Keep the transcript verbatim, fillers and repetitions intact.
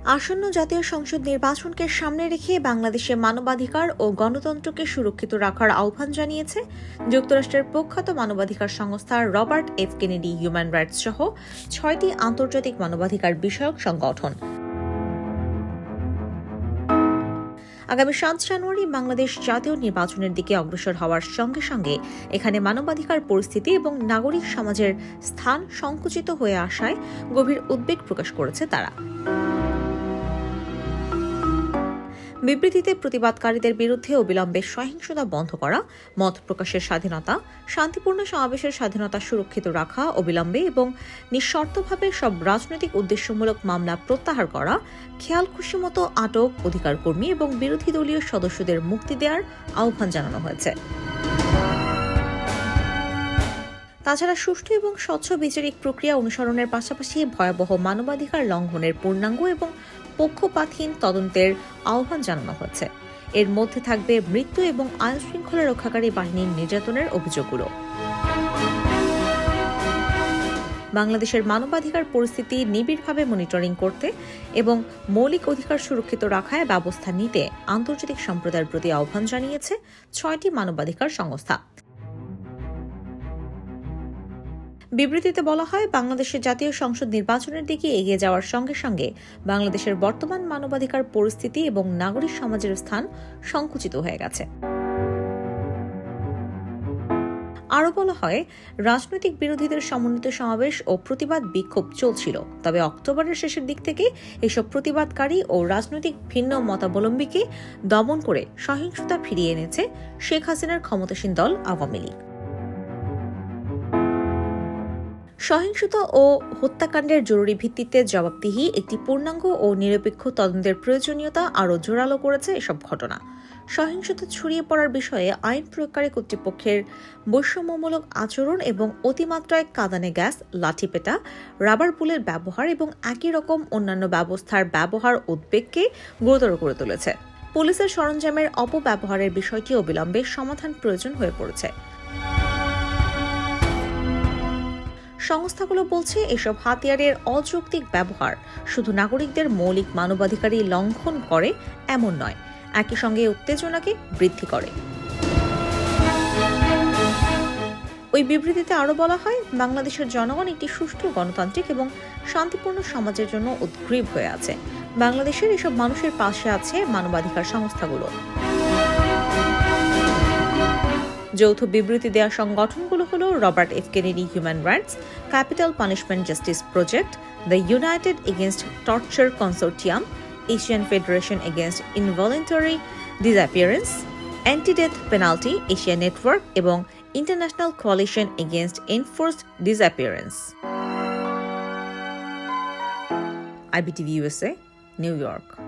আসন্ন জাতীয় সংসদ নির্বাচনকে সামনে রেখে বাংলাদেশে মানবাধিকার ও গণতন্ত্রকে সুরক্ষিত রাখার আহ্বান জানিয়েছে যুক্তরাষ্ট্রের প্রখ্যাত মানবাধিকার সংস্থা Robert F Kennedy Human Rights সহ ছয়টি আন্তর্জাতিক মানবাধিকার বিষয়ক সংগঠন। আগামী সাত জানুয়ারি বাংলাদেশ জাতীয় নির্বাচনের দিকে অগ্রসর হওয়ার সঙ্গে সঙ্গে এখানে মানবাধিকার পরিস্থিতি এবং নাগরিক সমাজের স্থান সংকুচিত হয়ে আসায় গভীর উদ্বেগ প্রকাশ করেছে তারা। বিবৃতিতে প্রতিবাদকারীদের বিরুদ্ধে অবিলম্বে সহিংসতা বন্ধ করা, মত প্রকাশের স্বাধীনতা, শান্তিপূর্ণ সমাবেশের স্বাধীনতা সুরক্ষিত রাখা অবিলম্বে এবং নিঃশর্তভাবে সব রাজনৈতিক উদ্দেশ্যমূলক মামলা প্রত্যাহার করা, খেয়াল খুশি মতো আটক অধিকার কর্মী এবং বিরোধী দলীয় সদস্যদের মুক্তি দেওয়ার আহ্বান জানানো হয়েছে। তাছাড়া সুষ্ঠু এবং স্বচ্ছ বিচারিক প্রক্রিয়া অনুসরণের পাশাপাশি ভয়াবহ মানবাধিকার লঙ্ঘনের পূর্ণাঙ্গ এবং পক্ষপাতহীন তদন্তের আহ্বান জানানো হয়েছে। এর মধ্যে থাকবে মৃত্যু এবং আইন শৃঙ্খলা রক্ষাকারী বাহিনীর নির্যাতনের অভিযোগগুলো। বাংলাদেশের মানবাধিকার পরিস্থিতি নিবিড়ভাবে মনিটরিং করতে এবং মৌলিক অধিকার সুরক্ষিত রাখায় ব্যবস্থা নিতে আন্তর্জাতিক সম্প্রদায়ের প্রতি আহ্বান জানিয়েছে ছয়টি মানবাধিকার সংস্থা। বিবৃতিতে বলা হয়, বাংলাদেশের জাতীয় সংসদ নির্বাচনের দিকে এগিয়ে যাওয়ার সঙ্গে সঙ্গে বাংলাদেশের বর্তমান মানবাধিকার পরিস্থিতি এবং নাগরিক সমাজের স্থান সংকুচিত হয়ে গেছে। আরও বলা হয়, রাজনৈতিক বিরোধীদের সমন্বিত সমাবেশ ও প্রতিবাদ বিক্ষোভ চলছিল, তবে অক্টোবরের শেষের দিক থেকে এসব প্রতিবাদকারী ও রাজনৈতিক ভিন্ন মতাবলম্বীকে দমন করে সহিংসতা ফিরিয়ে এনেছে শেখ হাসিনার ক্ষমতাসীন দল আওয়ামী লীগ। সহিংসতা ও হত্যাকাণ্ডের জরুরি ভিত্তিতে জবাবদিহি, একটি পূর্ণাঙ্গ ও নিরপেক্ষ তদন্তের প্রয়োজনীয়তা আরও জোরালো করেছে এসব ঘটনা। সহিংসতা ছড়িয়ে পড়ার বিষয়ে আইন প্রয়োগকারী কর্তৃপক্ষের বৈষম্যমূলক আচরণ এবং অতিমাত্রায় কাঁদানে গ্যাস, লাঠিপেটা, রাবার বুলের ব্যবহার এবং একই রকম অন্যান্য ব্যবস্থার ব্যবহার উদ্বেগকে গুরুতর করে তুলেছে। পুলিশের সরঞ্জামের অপব্যবহারের বিষয়টি অবিলম্বে সমাধান প্রয়োজন হয়ে পড়েছে। সংস্থাগুলো বলছে, এসব হাতিয়ারের অযৌক্তিক ব্যবহার শুধু নাগরিকদের মৌলিক মানবাধিকারই লঙ্ঘন করে এমন নয়, একই সঙ্গে উত্তেজনাকে বৃদ্ধি করে। ওই বিবৃতিতে আরও বলা হয়, বাংলাদেশের জনগণ একটি সুষ্ঠু গণতান্ত্রিক এবং শান্তিপূর্ণ সমাজের জন্য উদ্গ্রীব হয়ে আছে। বাংলাদেশের এসব মানুষের পাশে আছে মানবাধিকার সংস্থাগুলো। যৌথ বিবৃতি দেওয়া সংগঠনগুলো হল Robert F Kennedy Human Rights, Capital Punishment Justice Project, the United Against Torture Consortium, Asian Federation Against Involuntary Disappearance, Anti Death Penalty Asia Network এবং International Coalition Against Enforced Disappearance. IBTV USA, New York.